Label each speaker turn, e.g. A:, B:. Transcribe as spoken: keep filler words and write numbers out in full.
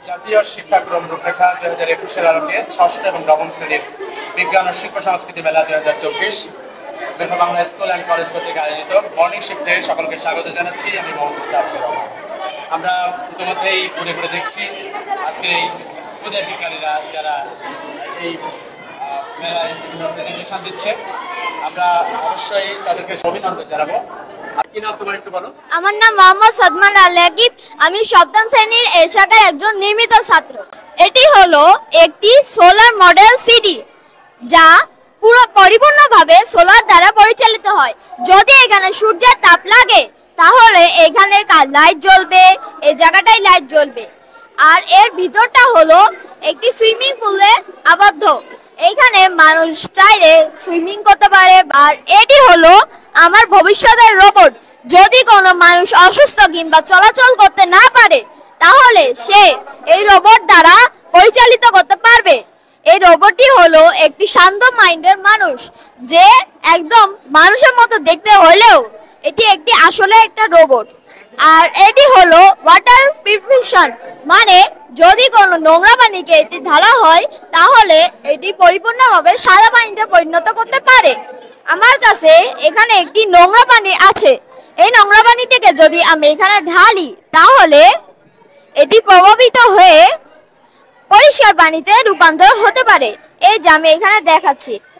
A: জাতীয় শিক্ষাক্রম রূপরেখা দুই হাজার একুশের আলোকে ষষ্ঠ এবং নবম শ্রেণীর বিজ্ঞান ও শিল্প সংস্কৃতি মেলা দুই হাজার চব্বিশ মেঘনা বাংলা স্কুল অ্যান্ড কলেজ কর্তৃক আয়োজিত মর্নিং শিফটে সকলকে স্বাগত জানাচ্ছি। আমি মোহাম্মদ মুস্তাফিজুর রহমান। আমরা ইতিমধ্যেই ঘুরে ঘুরে দেখছি আজকের এই ক্ষুদে বিজ্ঞানীরা যারা এই মেলায় বিভিন্ন প্রেজেন্টেশন দিচ্ছে, আমরা অবশ্যই তাদেরকে অভিনন্দন জানাবো। কি নাম তোমার, একটু বলো।
B: আমার নাম মোহাম্মদ সাদমান আল আকিব। আমি সপ্তম শ্রেণীর এ শাখার একজন নিয়মিত ছাত্র। এটি হলো একটি সোলার মডেল সিডি, যা পুরো পরিপূর্ণভাবে সোলার দ্বারা পরিচালিত হয়। যদি এখানে সূর্যের তাপ লাগে তাহলে এখানে লাইট জ্বলবে, এই জায়গাটায় লাইট জ্বলবে। আর এর ভিতরটা হলো একটি সুইমিং পুলে আবদ্ধ। এইখানে মানুষ চাইলে সুইমিং করতে পারে। আর এটি হলো আমার ভবিষ্যতের রোবট। যদি কোনো মানুষ অসুস্থ কিংবা চলাচল করতে না পারে তাহলে সে এই রোবট দ্বারা পরিচালিত করতে পারবে। এই রোবটটি হলো একটি শান্ত মাইন্ডের মানুষ, যে একদম মানুষের মতো দেখতে হলেও এটি একটি আসলে একটা রোবট। আর এটি হলো ওয়াটার পিউরিফিকেশন, মানে যদি কোনো নোংরা পানিকে এটি ঢালা হয় তাহলে এটি পরিপূর্ণভাবে সাদা পানিতে পরিণত করতে পারে। আমার কাছে এখানে একটি নোংরা পানি আছে। এই নোংরা পানি থেকে যদি আমি এখানে ঢালি তাহলে এটি প্রভাবিত হয়ে পরিষ্কার পানিতে রূপান্তর হতে পারে। এই যে আমি এখানে দেখাচ্ছি।